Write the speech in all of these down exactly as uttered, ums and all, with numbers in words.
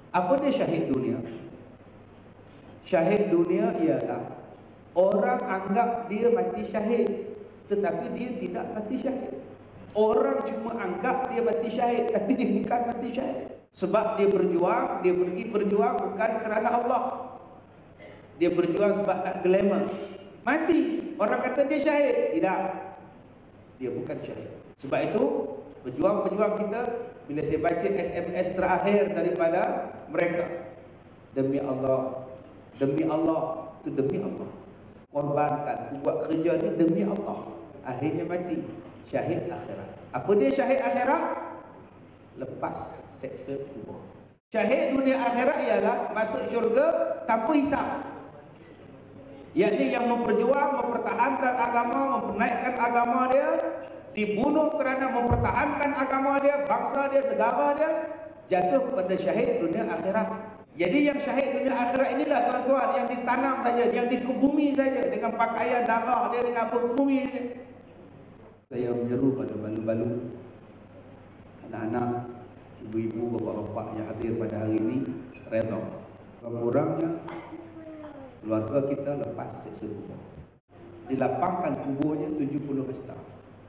Apa dia syahid dunia? Syahid dunia ialah orang anggap dia mati syahid, tetapi dia tidak mati syahid. Orang cuma anggap dia mati syahid, tapi dia bukan mati syahid. Sebab dia berjuang, dia pergi berjuang bukan kerana Allah. Dia berjuang sebab nak glamour. Mati, orang kata dia syahid. Tidak, dia bukan syahid. Sebab itu, pejuang-pejuang kita, bila saya baca S M S terakhir daripada mereka, demi Allah, demi Allah, itu demi Allah, korbankan, buat kerja ni demi Allah, akhirnya mati, syahid akhirat. Apa dia syahid akhirat? Lepas seksa kubur. Syahid dunia akhirat ialah masuk syurga tanpa hisab, yakni yang memperjuang, mempertahankan agama, mempernaikkan agama dia, dibunuh kerana mempertahankan agama dia, bangsa dia, negara dia, jatuh pada syahid dunia akhirat. Jadi yang syahid dunia akhirat inilah tuan-tuan, yang ditanam saja, yang dikebumi saja, dengan pakaian darah dia, dengan apa kebumi dia. Saya menyeru pada balu-balu, anak-anak, ibu-ibu, bapa-bapa yang hadir pada hari ini, redha. Kurang-kurangnya keluarga kita lepas seksa kubur, dilapangkan kuburnya tujuh puluh hasta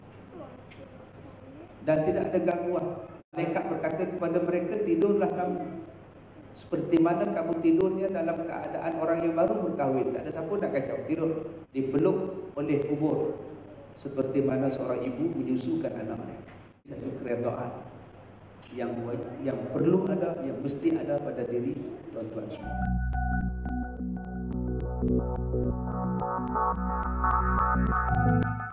dan tidak ada gangguan. Malaikat berkata kepada mereka, tidurlah kamu seperti mana kamu tidurnya dalam keadaan orang yang baru berkahwin. Tak ada siapa nak kacau, tidur dipeluk oleh kubur seperti mana seorang ibu menyusukan anaknya. Satu keredaan yang yang perlu ada, yang mesti ada pada diri tuan-tuan semua. Thank you.